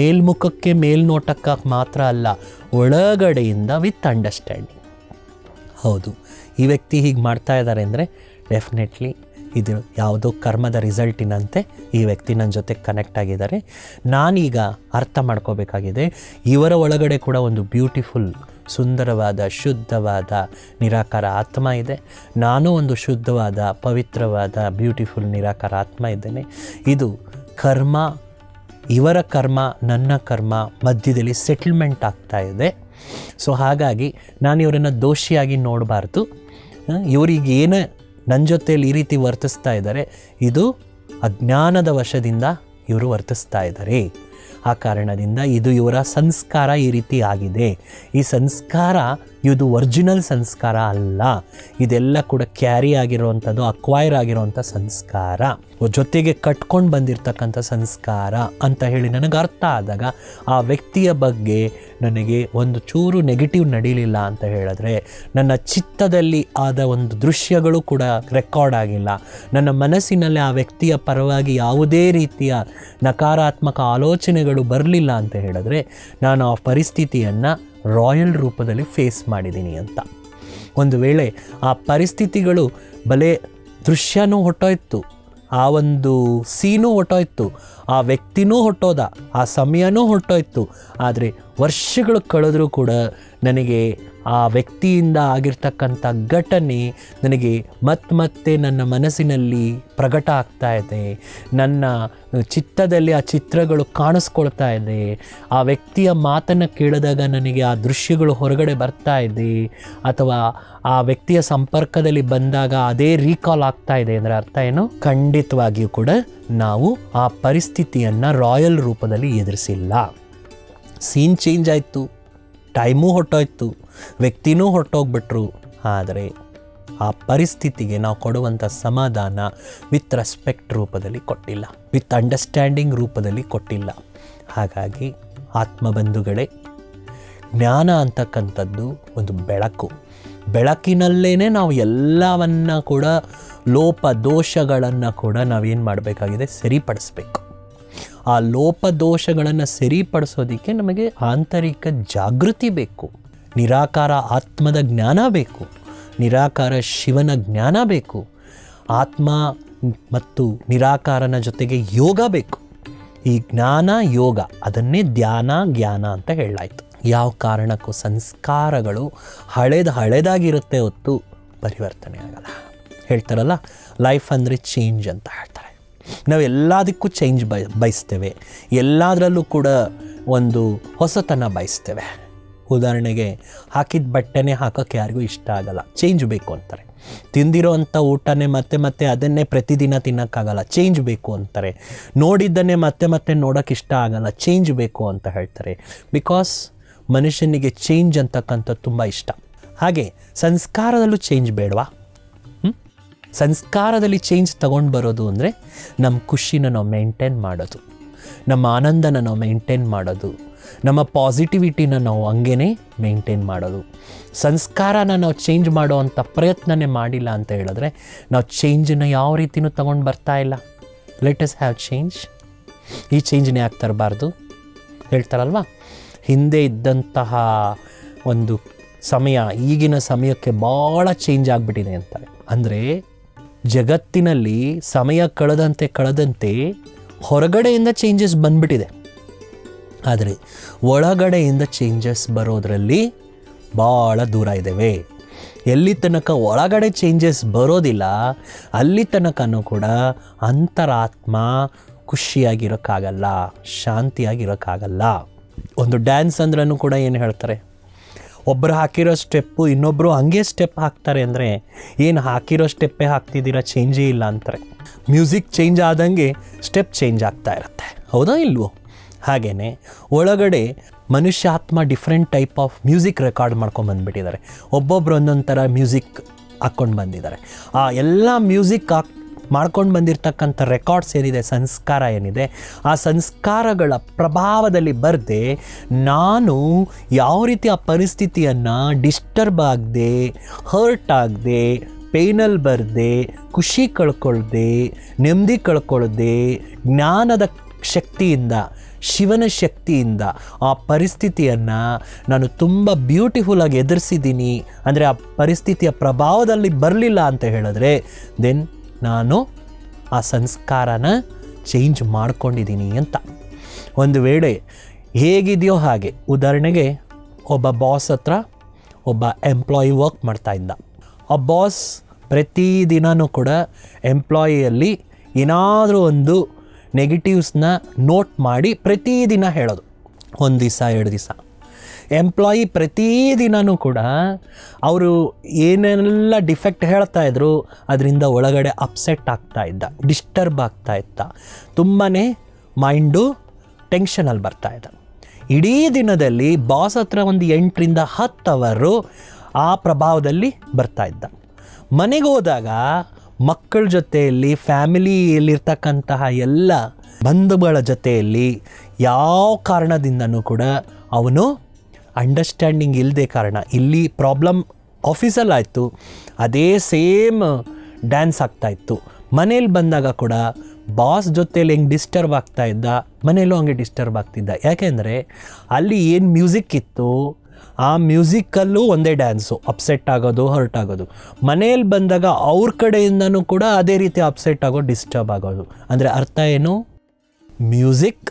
ಮೇಲ್ಮುಖಕ್ಕೆ ಮೇಲ್ನೋಟಕ್ಕೆ ಮಾತ್ರ ಅಲ್ಲ, ಒಳಗಡೆಯಿಂದ ವಿತ್ ಅಂಡರ್ಸ್ಟ್ಯಾಂಡಿಂಗ್. ಹೌದು, ಈ ವ್ಯಕ್ತಿ ಹೀಗೆ ಮಾಡ್ತಾ ಇದ್ದಾರೆ ಅಂದರೆ ಡೆಫಿನೆಟ್ಲಿ ಇದು ಯಾವುದೋ ಕರ್ಮದ ರಿಸಲ್ಟಿನಂತೆ ಈ ವ್ಯಕ್ತಿ ನನ್ನ ಜೊತೆ ಕನೆಕ್ಟ್ ಆಗಿದ್ದಾರೆ. ನಾನೀಗ ಅರ್ಥ ಮಾಡ್ಕೋಬೇಕಾಗಿದೆ, ಇವರ ಒಳಗಡೆ ಕೂಡ ಒಂದು ಬ್ಯೂಟಿಫುಲ್, ಸುಂದರವಾದ, ಶುದ್ಧವಾದ ನಿರಾಕಾರ ಆತ್ಮ ಇದೆ. ನಾನು ಒಂದು ಶುದ್ಧವಾದ, ಪವಿತ್ರವಾದ, ಬ್ಯೂಟಿಫುಲ್ ನಿರಾಕಾರ ಆತ್ಮ ಇದ್ದೇನೆ. ಇದು ಕರ್ಮ, ಇವರ ಕರ್ಮ, ನನ್ನ ಕರ್ಮ ಮಧ್ಯದಲ್ಲಿ ಸೆಟಲ್ಮೆಂಟ್ ಆಗ್ತಾ ಇದೆ. ಸೊ ಹಾಗಾಗಿ ನಾನು ಇವರನ್ನು ದೋಷಿಯಾಗಿ ನೋಡಬಾರ್ದು. ಇವರಿಗೆ ಏನು ನನ್ನ ಜೊತೆಯಲ್ಲಿ ಈ ರೀತಿ ವರ್ತಿಸ್ತಾ ಇದ್ದಾರೆ, ಇದು ಅಜ್ಞಾನದ ವಶದಿಂದ ಇವರು ವರ್ತಿಸ್ತಾ ಇದ್ದಾರೆ. ಆ ಕಾರಣದಿಂದ ಇದು ಇವರ ಸಂಸ್ಕಾರ ಈ ರೀತಿ ಆಗಿದೆ. ಈ ಸಂಸ್ಕಾರ ಇದು ಒರಿಜಿನಲ್ ಸಂಸ್ಕಾರ ಅಲ್ಲ, ಇದೆಲ್ಲ ಕೂಡ ಕ್ಯಾರಿ ಆಗಿರುವಂಥದ್ದು, ಅಕ್ವೈರ್ ಆಗಿರುವಂಥ ಸಂಸ್ಕಾರ, ಜೊತೆಗೆ ಕಟ್ಕೊಂಡು ಬಂದಿರತಕ್ಕಂಥ ಸಂಸ್ಕಾರ ಅಂತ ಹೇಳಿ ನನಗೆ ಅರ್ಥ ಆದಾಗ ಆ ವ್ಯಕ್ತಿಯ ಬಗ್ಗೆ ನನಗೆ ಒಂದು ಚೂರು ನೆಗೆಟಿವ್ ನಡೀಲಿಲ್ಲ ಅಂತ ಹೇಳಿದ್ರೆ, ನನ್ನ ಚಿತ್ತದಲ್ಲಿ ಆದ ಒಂದು ದೃಶ್ಯಗಳು ಕೂಡ ರೆಕಾರ್ಡ್ ಆಗಿಲ್ಲ, ನನ್ನ ಮನಸ್ಸಿನಲ್ಲಿ ಆ ವ್ಯಕ್ತಿಯ ಪರವಾಗಿ ಯಾವುದೇ ರೀತಿಯ ನಕಾರಾತ್ಮಕ ಆಲೋಚನೆಗಳು ಬರಲಿಲ್ಲ ಅಂತ ಹೇಳಿದ್ರೆ, ನಾನು ಆ ಪರಿಸ್ಥಿತಿಯನ್ನು ರಾಯಲ್ ರೂಪದಲ್ಲಿ ಫೇಸ್ ಮಾಡಿದ್ದೀನಿ ಅಂತ. ಒಂದು ವೇಳೆ ಆ ಪರಿಸ್ಥಿತಿಗಳು ಬಲೆ ದೃಶ್ಯನೂ ಹೊಟ್ಟೋಯ್ತು, ಆ ಒಂದು ಸೀನೂ ಹೊಟ್ಟೋಯ್ತು, ಆ ವ್ಯಕ್ತಿನೂ ಹೊಟ್ಟೋದ, ಆ ಸಮಯನೂ ಹೊಟ್ಟೋಯ್ತು, ಆದರೆ ವರ್ಷಗಳು ಕಳೆದರೂ ಕೂಡ ನನಗೆ ಆ ವ್ಯಕ್ತಿಯಿಂದ ಆಗಿರ್ತಕ್ಕಂಥ ಘಟನೆ ನನಗೆ ಮತ್ತೆ ಮತ್ತೆ ನನ್ನ ಮನಸ್ಸಿನಲ್ಲಿ ಪ್ರಕಟ ಆಗ್ತಾ ಇದೆ, ನನ್ನ ಚಿತ್ತದಲ್ಲಿ ಆ ಚಿತ್ರಗಳು ಕಾಣಿಸ್ಕೊಳ್ತಾ ಇದೆ, ಆ ವ್ಯಕ್ತಿಯ ಮಾತನ್ನು ಕೇಳಿದಾಗ ನನಗೆ ಆ ದೃಶ್ಯಗಳು ಹೊರಗಡೆ ಬರ್ತಾ ಇದೆ, ಅಥವಾ ಆ ವ್ಯಕ್ತಿಯ ಸಂಪರ್ಕದಲ್ಲಿ ಬಂದಾಗ ಅದೇ ರೀಕಾಲ್ ಆಗ್ತಾ ಇದೆ ಅಂದರೆ ಅರ್ಥ ಏನು? ಖಂಡಿತವಾಗಿಯೂ ಕೂಡ ನಾವು ಆ ಪರಿಸ್ಥಿತಿಯನ್ನು ರಾಯಲ್ ರೂಪದಲ್ಲಿ ಎದುರಿಸಿಲ್ಲ. ಸೀನ್ ಚೇಂಜ್ ಆಯಿತು, ಟೈಮೂ ಹೊಟ್ಟೋಯ್ತು, ವ್ಯಕ್ತಿನೂ ಹೊರಟೋಗ್ಬಿಟ್ರು, ಆದರೆ ಆ ಪರಿಸ್ಥಿತಿಗೆ ನಾವು ಕೊಡುವಂಥ ಸಮಾಧಾನ ವಿತ್ ರೆಸ್ಪೆಕ್ಟ್ ರೂಪದಲ್ಲಿ ಕೊಟ್ಟಿಲ್ಲ, ವಿತ್ ಅಂಡರ್ಸ್ಟ್ಯಾಂಡಿಂಗ್ ರೂಪದಲ್ಲಿ ಕೊಟ್ಟಿಲ್ಲ. ಹಾಗಾಗಿ ಆತ್ಮಬಂಧುಗಳೇ, ಜ್ಞಾನ ಅಂತಕ್ಕಂಥದ್ದು ಒಂದು ಬೆಳಕು. ಬೆಳಕಿನಲ್ಲೇ ನಾವು ಎಲ್ಲವನ್ನ ಕೂಡ, ಲೋಪ ದೋಷಗಳನ್ನು ಕೂಡ ನಾವೇನು ಮಾಡಬೇಕಾಗಿದೆ? ಸರಿಪಡಿಸ್ಬೇಕು. ಆ ಲೋಪದೋಷಗಳನ್ನು ಸರಿಪಡಿಸೋದಕ್ಕೆ ನಮಗೆ ಆಂತರಿಕ ಜಾಗೃತಿ ಬೇಕು, ನಿರಾಕಾರ ಆತ್ಮದ ಜ್ಞಾನ ಬೇಕು, ನಿರಾಕಾರ ಶಿವನ ಜ್ಞಾನ ಬೇಕು, ಆತ್ಮ ಮತ್ತು ನಿರಾಕಾರನ ಜೊತೆಗೆ ಯೋಗ ಬೇಕು. ಈ ಜ್ಞಾನ ಯೋಗ ಅದನ್ನೇ ಧ್ಯಾನ ಜ್ಞಾನ ಅಂತ ಹೇಳಲಾಯಿತು. ಯಾವ ಕಾರಣಕ್ಕೂ ಸಂಸ್ಕಾರಗಳು ಹಳೆದು ಹಳೆದಾಗಿರುತ್ತೆ ಹೊತ್ತು ಪರಿವರ್ತನೆ ಆಗಲ್ಲ. ಹೇಳ್ತಾರಲ್ಲ, ಲೈಫ್ ಅಂದರೆ ಚೇಂಜ್ ಅಂತ ಹೇಳ್ತಾರೆ. ನಾವು ಎಲ್ಲದಕ್ಕೂ ಚೇಂಜ್ ಬಯ ಬಯಸ್ತೇವೆ ಎಲ್ಲದರಲ್ಲೂ ಕೂಡ ಒಂದು ಹೊಸತನ ಬಯಸ್ತೇವೆ. ಉದಾಹರಣೆಗೆ, ಹಾಕಿದ ಬಟ್ಟೆನೇ ಹಾಕೋಕ್ಕೆ ಯಾರಿಗೂ ಇಷ್ಟ ಆಗಲ್ಲ, ಚೇಂಜ್ ಬೇಕು ಅಂತಾರೆ. ತಿಂದಿರೋ ಅಂಥ ಊಟನೇ ಮತ್ತೆ ಮತ್ತೆ ಅದನ್ನೇ ಪ್ರತಿದಿನ ತಿನ್ನೋಕ್ಕಾಗಲ್ಲ, ಚೇಂಜ್ ಬೇಕು ಅಂತಾರೆ. ನೋಡಿದ್ದನ್ನೇ ಮತ್ತೆ ಮತ್ತೆ ನೋಡೋಕ್ಕೆ ಇಷ್ಟ ಆಗಲ್ಲ, ಚೇಂಜ್ ಬೇಕು ಅಂತ ಹೇಳ್ತಾರೆ. ಬಿಕಾಸ್ ಮನುಷ್ಯನಿಗೆ ಚೇಂಜ್ ಅಂತಕ್ಕಂಥದ್ದು ತುಂಬ ಇಷ್ಟ. ಹಾಗೆ ಸಂಸ್ಕಾರದಲ್ಲೂ ಚೇಂಜ್ ಬೇಡವಾ? ಸಂಸ್ಕಾರದಲ್ಲಿ ಚೇಂಜ್ ತಗೊಂಡು ಬರೋದು ಅಂದರೆ ನಮ್ಮ ಖುಷಿನ ನಾವು ಮೇಂಟೈನ್ ಮಾಡೋದು, ನಮ್ಮ ಆನಂದನ ನಾವು ಮೇಂಟೈನ್ ಮಾಡೋದು, ನಮ್ಮ ಪಾಸಿಟಿವಿಟಿನ ನಾವು ಹಂಗೇ ಮೇಂಟೈನ್ ಮಾಡೋದು. ಸಂಸ್ಕಾರನ ನಾವು ಚೇಂಜ್ ಮಾಡೋ ಅಂಥ ಪ್ರಯತ್ನನೇ ಮಾಡಿಲ್ಲ ಅಂತ ಹೇಳಿದ್ರೆ ನಾವು ಚೇಂಜನ್ನು ಯಾವ ರೀತಿಯೂ ತಗೊಂಡು ಬರ್ತಾ ಇಲ್ಲ. Let us have change. ಈ ಚೇಂಜ್ನೇ ಯಾಕೆ ತರಬಾರ್ದು? ಹೇಳ್ತಾರಲ್ವ, ಹಿಂದೆ ಇದ್ದಂತಹ ಒಂದು ಸಮಯ ಈಗಿನ ಸಮಯಕ್ಕೆ ಭಾಳ ಚೇಂಜ್ ಆಗಿಬಿಟ್ಟಿದೆ ಅಂತಾರೆ. ಅಂದರೆ ಜಗತ್ತಿನಲ್ಲಿ ಸಮಯ ಕಳೆದಂತೆ ಕಳೆದಂತೆ ಹೊರಗಡೆಯಿಂದ ಚೇಂಜಸ್ ಬಂದ್ಬಿಟ್ಟಿದೆ, ಆದರೆ ಒಳಗಡೆಯಿಂದ ಚೇಂಜಸ್ ಬರೋದರಲ್ಲಿ ಭಾಳ ದೂರ ಇದ್ದೇವೆ. ಎಲ್ಲಿ ತನಕ ಒಳಗಡೆ ಚೇಂಜಸ್ ಬರೋದಿಲ್ಲ ಅಲ್ಲಿ ತನಕನೂ ಕೂಡ ಅಂತರಾತ್ಮ ಖುಷಿಯಾಗಿರೋಕ್ಕಾಗಲ್ಲ, ಶಾಂತಿಯಾಗಿರೋಕ್ಕಾಗಲ್ಲ. ಒಂದು ಡ್ಯಾನ್ಸ್ ಅಂದ್ರೂ ಕೂಡ ಏನು ಹೇಳ್ತಾರೆ, ಒಬ್ಬರು ಹಾಕಿರೋ ಸ್ಟೆಪ್ಪು ಇನ್ನೊಬ್ಬರು ಹಂಗೆ ಸ್ಟೆಪ್ ಹಾಕ್ತಾರೆ ಅಂದರೆ ಏನು ಹಾಕಿರೋ ಸ್ಟೆಪ್ಪೇ ಹಾಕ್ತಿದ್ದೀರಾ, ಚೇಂಜೇ ಇಲ್ಲ ಅಂತಾರೆ. ಮ್ಯೂಸಿಕ್ ಚೇಂಜ್ ಆದಂಗೆ ಸ್ಟೆಪ್ ಚೇಂಜ್ ಆಗ್ತಾ ಇರುತ್ತೆ, ಹೌದಾ ಇಲ್ವೋ? ಹಾಗೆಯೇ ಒಳಗಡೆ ಮನುಷ್ಯ ಆತ್ಮ different type of music record ಮಾಡ್ಕೊಂಡು ಬಂದುಬಿಟ್ಟಿದ್ದಾರೆ. ಒಬ್ಬೊಬ್ರು ಒಂದೊಂದು ಥರ ಮ್ಯೂಸಿಕ್ ಹಾಕ್ಕೊಂಡು ಬಂದಿದ್ದಾರೆ. ಆ ಎಲ್ಲ ಮ್ಯೂಸಿಕ್ ಹಾಕ್ ಮಾಡ್ಕೊಂಡು ಬಂದಿರತಕ್ಕಂಥ ರೆಕಾರ್ಡ್ಸ್ ಏನಿದೆ, ಸಂಸ್ಕಾರ ಏನಿದೆ, ಆ ಸಂಸ್ಕಾರಗಳ ಪ್ರಭಾವದಲ್ಲಿ ಬರದೆ ನಾನು ಯಾವ ರೀತಿ ಆ ಪರಿಸ್ಥಿತಿಯನ್ನು ಡಿಸ್ಟರ್ಬ್ ಆಗದೆ, ಹರ್ಟ್ ಆಗದೆ, ಪೇನಲ್ಲಿ ಬರದೆ, ಖುಷಿ ಕಳ್ಕೊಳ್ದೆ, ನೆಮ್ಮದಿ ಕಳ್ಕೊಳ್ದೆ, ಜ್ಞಾನದ ಶಕ್ತಿಯಿಂದ, ಶಿವನ ಶಕ್ತಿಯಿಂದ ಆ ಪರಿಸ್ಥಿತಿಯನ್ನು ನಾನು ತುಂಬ ಬ್ಯೂಟಿಫುಲ್ಲಾಗಿ ಎದುರಿಸಿದ್ದೀನಿ ಅಂದರೆ ಆ ಪರಿಸ್ಥಿತಿಯ ಪ್ರಭಾವದಲ್ಲಿ ಬರಲಿಲ್ಲ ಅಂತ ಹೇಳಿದ್ರೆ ದೆನ್ ನಾನು ಆ ಸಂಸ್ಕಾರನ ಚೇಂಜ್ ಮಾಡ್ಕೊಂಡಿದ್ದೀನಿ ಅಂತ. ಒಂದು ವೇಳೆ ಹೇಗಿದೆಯೋ ಹಾಗೆ, ಉದಾಹರಣೆಗೆ ಒಬ್ಬ ಬಾಸ್ ಹತ್ರ ಒಬ್ಬ ಎಂಪ್ಲಾಯಿ ವರ್ಕ್ ಮಾಡ್ತಾಯಿದ್ದ. ಆ ಬಾಸ್ ಪ್ರತಿದಿನವೂ ಕೂಡ ಎಂಪ್ಲಾಯಿಯಲ್ಲಿ ಏನಾದರೂ ಒಂದು ನೆಗೆಟಿವ್ಸ್ನ ನೋಟ್ ಮಾಡಿ ಪ್ರತಿದಿನ ಹೇಳೋದು. ಒಂದು ದಿವಸ ಎರಡು ದಿವಸ ಎಂಪ್ಲಾಯಿ ಪ್ರತಿದಿನವೂ ಕೂಡ ಅವರು ಏನೆಲ್ಲ ಡಿಫೆಕ್ಟ್ ಹೇಳ್ತಾಯಿದ್ರು ಅದರಿಂದ ಒಳಗಡೆ ಅಪ್ಸೆಟ್ ಆಗ್ತಾಯಿದ್ದ, ಡಿಸ್ಟರ್ಬ್ ಆಗ್ತಾಯಿದ್ದ, ತುಂಬಾ ಮೈಂಡು ಟೆನ್ಷನಲ್ಲಿ ಬರ್ತಾಯಿದ್ದ. ಇಡೀ ದಿನದಲ್ಲಿ ಬಾಸ್ ಹತ್ರ ಒಂದು ಎಂಟರಿಂದ ಹತ್ತು ಅವರು ಆ ಪ್ರಭಾವದಲ್ಲಿ ಬರ್ತಾಯಿದ್ದ. ಮನೆಗೆ ಹೋದಾಗ ಮಕ್ಕಳ ಜೊತೆಯಲ್ಲಿ, ಫ್ಯಾಮಿಲಿಯಲ್ಲಿರ್ತಕ್ಕಂತಹ ಎಲ್ಲ ಬಂಧುಗಳ ಜೊತೆಯಲ್ಲಿ ಯಾವ ಕಾರಣದಿಂದನೂ ಕೂಡ ಅವನು ಅಂಡರ್ಸ್ಟ್ಯಾಂಡಿಂಗ್ ಇಲ್ಲದೆ ಕಾರಣ ಇಲ್ಲಿ ಪ್ರಾಬ್ಲಮ್ ಆಫೀಸಲ್ಲಾಯಿತು, ಅದೇ ಸೇಮ್ ಡ್ಯಾನ್ಸ್ ಆಗ್ತಾಯಿತ್ತು. ಮನೇಲಿ ಬಂದಾಗ ಕೂಡ ಬಾಸ್ ಜೊತೇಲಿ ಹೆಂಗೆ ಡಿಸ್ಟರ್ಬ್ ಆಗ್ತಾಯಿದ್ದ, ಮನೇಲೂ ಹಂಗೆ ಡಿಸ್ಟರ್ಬ್ ಆಗ್ತಿದ್ದ. ಯಾಕೆಂದರೆ ಅಲ್ಲಿ ಏನು ಮ್ಯೂಸಿಕ್ ಇತ್ತು ಆ ಮ್ಯೂಸಿಕ್ಕಲ್ಲೂ ಒಂದೇ ಡ್ಯಾನ್ಸು, ಅಪ್ಸೆಟ್ ಆಗೋದು, ಹರ್ಟ್ ಆಗೋದು. ಮನೇಲಿ ಬಂದಾಗ ಅವ್ರ ಕಡೆಯಿಂದನೂ ಕೂಡ ಅದೇ ರೀತಿ ಅಪ್ಸೆಟ್ ಆಗೋದು, ಡಿಸ್ಟರ್ಬ್ ಆಗೋದು. ಅಂದರೆ ಅರ್ಥ ಏನು? ಮ್ಯೂಸಿಕ್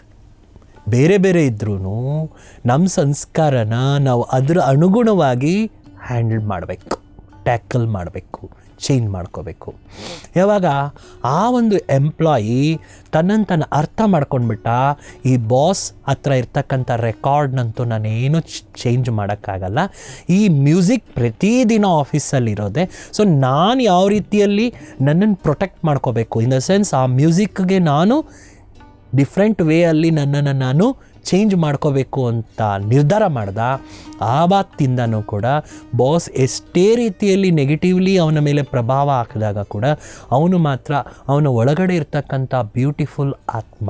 ಬೇರೆ ಬೇರೆ ಇದ್ರೂ ನಮ್ಮ ಸಂಸ್ಕಾರನ ನಾವು ಅದರ ಅನುಗುಣವಾಗಿ ಹ್ಯಾಂಡಲ್ ಮಾಡಬೇಕು, ಟ್ಯಾಕಲ್ ಮಾಡಬೇಕು, ಚೇಂಜ್ ಮಾಡ್ಕೋಬೇಕು. ಯಾವಾಗ ಆ ಒಂದು ಎಂಪ್ಲಾಯಿ ತನ್ನನ್ನು ತನ್ನ ಅರ್ಥ ಮಾಡ್ಕೊಂಡ್ಬಿಟ್ಟ, ಈ ಬಾಸ್ ಹತ್ರ ಇರ್ತಕ್ಕಂಥ ರೆಕಾರ್ಡ್ನಂತೂ ನಾನೇನು ಚೇಂಜ್ ಮಾಡೋಕ್ಕಾಗಲ್ಲ, ಈ ಮ್ಯೂಸಿಕ್ ಪ್ರತಿದಿನ ಆಫೀಸಲ್ಲಿರೋದೆ, ಸೊ ನಾನು ಯಾವ ರೀತಿಯಲ್ಲಿ ನನ್ನನ್ನು ಪ್ರೊಟೆಕ್ಟ್ ಮಾಡ್ಕೋಬೇಕು, ಇನ್ ದ ಸೆನ್ಸ್ ಆ ಮ್ಯೂಸಿಕ್ಗೆ ನಾನು ಡಿಫ್ರೆಂಟ್ ವೇಯಲ್ಲಿ ನನ್ನನ್ನು ನಾನು ಚೇಂಜ್ ಮಾಡ್ಕೋಬೇಕು ಅಂತ ನಿರ್ಧಾರ ಮಾಡ್ದ. ಆವತ್ತಿಂದನೂ ಕೂಡ ಬಾಸ್ ಎಷ್ಟೇ ರೀತಿಯಲ್ಲಿ ನೆಗೆಟಿವ್ಲಿ ಅವನ ಮೇಲೆ ಪ್ರಭಾವ ಹಾಕಿದಾಗ ಕೂಡ ಅವನು ಮಾತ್ರ ಅವನ ಒಳಗಡೆ ಇರ್ತಕ್ಕಂಥ ಬ್ಯೂಟಿಫುಲ್ ಆತ್ಮ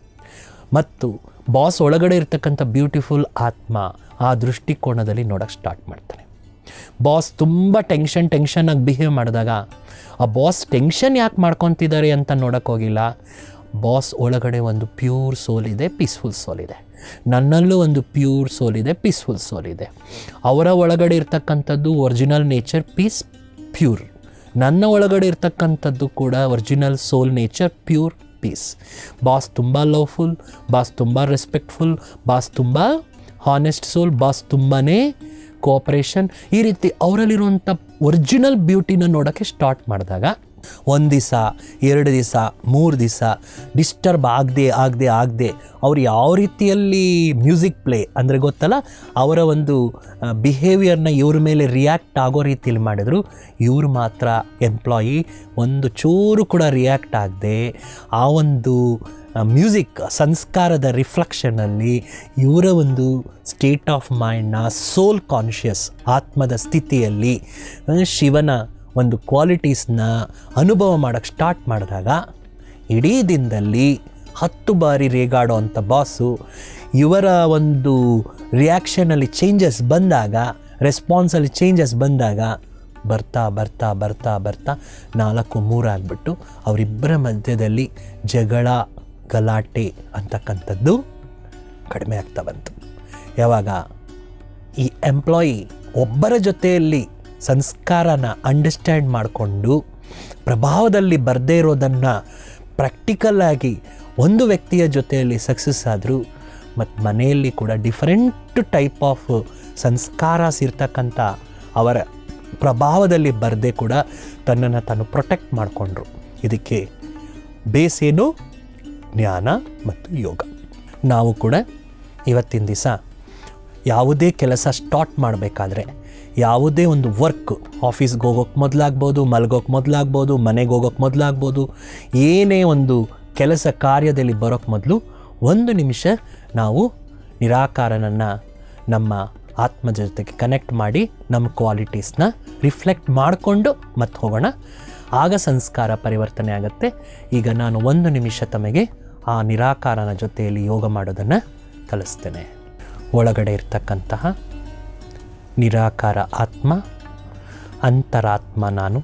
ಮತ್ತು ಬಾಸ್ ಒಳಗಡೆ ಇರ್ತಕ್ಕಂಥ ಬ್ಯೂಟಿಫುಲ್ ಆತ್ಮ ಆ ದೃಷ್ಟಿಕೋನದಲ್ಲಿ ನೋಡೋಕ್ಕೆ ಸ್ಟಾರ್ಟ್ ಮಾಡ್ತಾನೆ. ಬಾಸ್ ತುಂಬ ಟೆನ್ಷನ್ ಟೆನ್ಷನಾಗಿ ಬಿಹೇವ್ ಮಾಡಿದಾಗ ಆ ಬಾಸ್ ಟೆನ್ಷನ್ ಯಾಕೆ ಮಾಡ್ಕೊತಿದ್ದಾರೆ ಅಂತ ನೋಡೋಕ್ಕೆ ಹೋಗಿಲ್ಲ. ಬಾಸ್ ಒಳಗಡೆ ಒಂದು ಪ್ಯೂರ್ ಸೋಲ್ ಇದೆ, ಪೀಸ್ಫುಲ್ ಸೋಲ್ ಇದೆ. ನನ್ನಲ್ಲೂ ಒಂದು ಪ್ಯೂರ್ ಸೋಲ್ ಇದೆ, ಪೀಸ್ಫುಲ್ ಸೋಲ್ ಇದೆ. ಅವರ ಒಳಗಡೆ ಇರ್ತಕ್ಕಂಥದ್ದು ಒರಿಜಿನಲ್ ನೇಚರ್ ಪೀಸ್ ಪ್ಯೂರ್, ನನ್ನ ಒಳಗಡೆ ಇರ್ತಕ್ಕಂಥದ್ದು ಕೂಡ original soul nature pure peace. ಬಾಸ್ ತುಂಬ ಲವ್ಫುಲ್, ಬಾಸ್ ತುಂಬ ರೆಸ್ಪೆಕ್ಟ್ಫುಲ್, ಬಾಸ್ ತುಂಬ ಹಾನೆಸ್ಟ್ ಸೋಲ್, ಬಾಸ್ ತುಂಬಾ ಕೋಆಪ್ರೇಷನ್. ಈ ರೀತಿ ಅವರಲ್ಲಿರುವಂಥ ಒರಿಜಿನಲ್ ಬ್ಯೂಟಿನ ನೋಡೋಕ್ಕೆ ಸ್ಟಾರ್ಟ್ ಮಾಡಿದಾಗ ಒಂದು ದಿವಸ, ಎರಡು ದಿವಸ, ಮೂರು ದಿವಸ ಡಿಸ್ಟರ್ಬ್ ಆಗದೆ ಆಗದೆ ಆಗದೆ ಅವ್ರು ಯಾವ ರೀತಿಯಲ್ಲಿ ಮ್ಯೂಸಿಕ್ ಪ್ಲೇ ಅಂದರೆ ಗೊತ್ತಲ್ಲ, ಅವರ ಒಂದು ಬಿಹೇವಿಯರ್ನ ಇವ್ರ ಮೇಲೆ ರಿಯಾಕ್ಟ್ ಆಗೋ ರೀತಿಯಲ್ಲಿ ಮಾಡಿದ್ರು. ಇವರು ಮಾತ್ರ ಎಂಪ್ಲಾಯಿ ಒಂದು ಚೂರು ಕೂಡ ರಿಯಾಕ್ಟ್ ಆಗದೆ ಆ ಒಂದು ಮ್ಯೂಸಿಕ್ ಸಂಸ್ಕಾರದ ರಿಫ್ಲೆಕ್ಷನಲ್ಲಿ ಇವರ ಒಂದು ಸ್ಟೇಟ್ ಆಫ್ ಮೈಂಡ್ನ ಸೋಲ್ ಕಾನ್ಷಿಯಸ್ ಆತ್ಮದ ಸ್ಥಿತಿಯಲ್ಲಿ ಶಿವನ ಒಂದು ಕ್ವಾಲಿಟೀಸ್ನ ಅನುಭವ ಮಾಡೋಕ್ಕೆ ಸ್ಟಾರ್ಟ್ ಮಾಡಿದಾಗ ಇಡೀ ದಿನದಲ್ಲಿ ಹತ್ತು ಬಾರಿ ರೇಗಾಡೋ ಅಂಥ ಬಾಸು ಇವರ ಒಂದು ರಿಯಾಕ್ಷನಲ್ಲಿ ಚೇಂಜಸ್ ಬಂದಾಗ, ರೆಸ್ಪಾನ್ಸಲ್ಲಿ ಚೇಂಜಸ್ ಬಂದಾಗ ಬರ್ತಾ ಬರ್ತಾ ಬರ್ತಾ ಬರ್ತಾ ನಾಲ್ಕು ಮೂರಾಗ್ಬಿಟ್ಟು ಅವರಿಬ್ಬರ ಮಧ್ಯದಲ್ಲಿ ಜಗಳ ಗಲಾಟೆ ಅಂತಕ್ಕಂಥದ್ದು ಕಡಿಮೆ ಆಗ್ತಾ ಬಂತು. ಯಾವಾಗ ಈ ಎಂಪ್ಲಾಯಿ ಒಬ್ಬರ ಜೊತೆಯಲ್ಲಿ ಸಂಸ್ಕಾರನ ಅಂಡರ್ಸ್ಟ್ಯಾಂಡ್ ಮಾಡಿಕೊಂಡು ಪ್ರಭಾವದಲ್ಲಿ ಬರದೇ ಇರೋದನ್ನು ಪ್ರಾಕ್ಟಿಕಲ್ಲಾಗಿ ಒಂದು ವ್ಯಕ್ತಿಯ ಜೊತೆಯಲ್ಲಿ ಸಕ್ಸಸ್ ಆದರೂ, ಮತ್ತು ಮನೆಯಲ್ಲಿ ಕೂಡ ಡಿಫರೆಂಟ್ ಟೈಪ್ ಆಫ್ ಸಂಸ್ಕಾರಸ್ ಇರ್ತಕ್ಕಂಥ ಅವರ ಪ್ರಭಾವದಲ್ಲಿ ಬರದೇ ಕೂಡ ತನ್ನನ್ನು ತಾನು ಪ್ರೊಟೆಕ್ಟ್ ಮಾಡಿಕೊಂಡ್ರು. ಇದಕ್ಕೆ ಬೇಸೇನು ಜ್ಞಾನ ಮತ್ತು ಯೋಗ. ನಾವು ಕೂಡ ಇವತ್ತಿನ ದಿವಸ ಯಾವುದೇ ಕೆಲಸ ಸ್ಟಾರ್ಟ್ ಮಾಡಬೇಕಾದ್ರೆ, ಯಾವುದೇ ಒಂದು ವರ್ಕ್ ಆಫೀಸ್ಗೆ ಹೋಗೋಕ್ಕೆ ಮೊದಲಾಗ್ಬೋದು, ಮಲ್ಗೋಕ್ಕೆ ಮೊದಲಾಗ್ಬೋದು, ಮನೆಗೆ ಹೋಗೋಕ್ಕೆ ಮೊದಲಾಗ್ಬೋದು, ಏನೇ ಒಂದು ಕೆಲಸ ಕಾರ್ಯದಲ್ಲಿ ಬರೋಕ್ಕೆ ಮೊದಲು ಒಂದು ನಿಮಿಷ ನಾವು ನಿರಾಕಾರನನ್ನು ನಮ್ಮ ಆತ್ಮ ಜೊತೆಗೆ ಕನೆಕ್ಟ್ ಮಾಡಿ ನಮ್ಮ ಕ್ವಾಲಿಟೀಸ್ನ ರಿಫ್ಲೆಕ್ಟ್ ಮಾಡಿಕೊಂಡು ಮತ್ತೆ ಹೋಗೋಣ. ಆಗ ಸಂಸ್ಕಾರ ಪರಿವರ್ತನೆ ಆಗುತ್ತೆ. ಈಗ ನಾನು ಒಂದು ನಿಮಿಷ ತಮಗೆ ಆ ನಿರಾಕಾರನ ಜೊತೆಯಲ್ಲಿ ಯೋಗ ಮಾಡೋದನ್ನು ಕಲಿಸ್ತೇನೆ. ಒಳಗಡೆ ಇರ್ತಕ್ಕಂತಹ ನಿರಾಕಾರ ಆತ್ಮ, ಅಂತರಾತ್ಮ ನಾನು,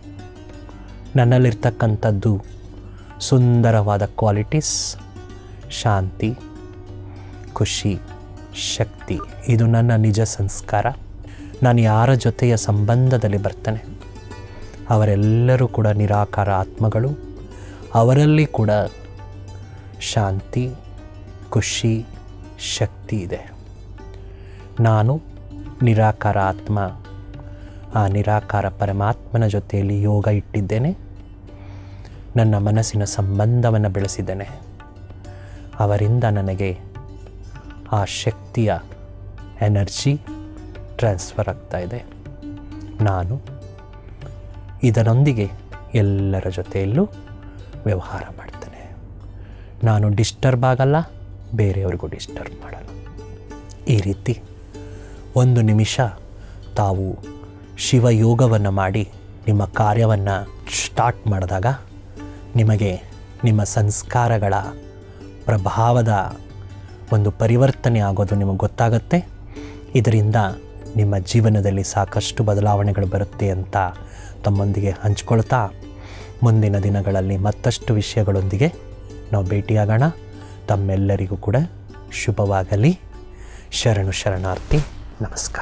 ನನ್ನಲ್ಲಿರ್ತಕ್ಕಂಥದ್ದು ಸುಂದರವಾದ ಕ್ವಾಲಿಟೀಸ್, ಶಾಂತಿ, ಖುಷಿ, ಶಕ್ತಿ. ಇದು ನನ್ನ ನಿಜ ಸಂಸ್ಕಾರ. ನಾನು ಯಾರ ಜೊತೆಯ ಸಂಬಂಧದಲ್ಲಿ ಬರ್ತೇನೆ ಅವರೆಲ್ಲರೂ ಕೂಡ ನಿರಾಕಾರ ಆತ್ಮಗಳು. ಅವರಲ್ಲಿ ಕೂಡ ಶಾಂತಿ, ಖುಷಿ, ಶಕ್ತಿ ಇದೆ. ನಾನು ನಿರಾಕಾರ ಆತ್ಮ. ಆ ನಿರಾಕಾರ ಪರಮಾತ್ಮನ ಜೊತೆಯಲ್ಲಿ ಯೋಗ ಇಟ್ಟಿದ್ದೇನೆ. ನನ್ನ ಮನಸ್ಸಿನ ಸಂಬಂಧವನ್ನು ಬೆಳೆಸಿದ್ದೇನೆ. ಅವರಿಂದ ನನಗೆ ಆ ಶಕ್ತಿಯ ಎನರ್ಜಿ ಟ್ರಾನ್ಸ್ಫರ್ ಆಗ್ತಾ ಇದೆ. ನಾನು ಇದರೊಂದಿಗೆ ಎಲ್ಲರ ಜೊತೆಯಲ್ಲೂ ವ್ಯವಹಾರ ಮಾಡ್ತೇನೆ. ನಾನು ಡಿಸ್ಟರ್ಬ್ ಆಗಲ್ಲ, ಬೇರೆಯವ್ರಿಗೂ ಡಿಸ್ಟರ್ಬ್ ಮಾಡಲ್ಲ. ಈ ರೀತಿ ಒಂದು ನಿಮಿಷ ತಾವು ಶಿವಯೋಗವನ್ನು ಮಾಡಿ ನಿಮ್ಮ ಕಾರ್ಯವನ್ನು ಸ್ಟಾರ್ಟ್ ಮಾಡಿದಾಗ ನಿಮಗೆ ನಿಮ್ಮ ಸಂಸ್ಕಾರಗಳ ಪ್ರಭಾವದ ಒಂದು ಪರಿವರ್ತನೆ ಆಗೋದು ನಿಮಗೆ ಗೊತ್ತಾಗುತ್ತೆ. ಇದರಿಂದ ನಿಮ್ಮ ಜೀವನದಲ್ಲಿ ಸಾಕಷ್ಟು ಬದಲಾವಣೆಗಳು ಬರುತ್ತೆ ಅಂತ ತಮ್ಮೊಂದಿಗೆ ಹಂಚ್ಕೊಳ್ತಾ ಮುಂದಿನ ದಿನಗಳಲ್ಲಿ ಮತ್ತಷ್ಟು ವಿಷಯಗಳೊಂದಿಗೆ ನಾವು ಭೇಟಿಯಾಗೋಣ. ತಮ್ಮೆಲ್ಲರಿಗೂ ಕೂಡ ಶುಭವಾಗಲಿ. ಶರಣು ಶರಣಾರ್ಥಿ. ನಮಸ್ಕಾರ.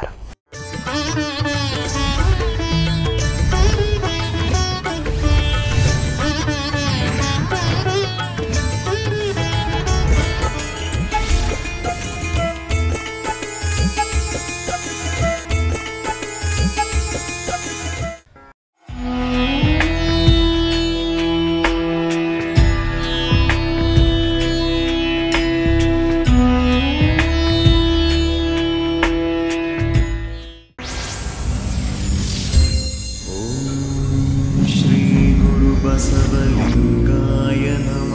बसवलिंगाय नमः।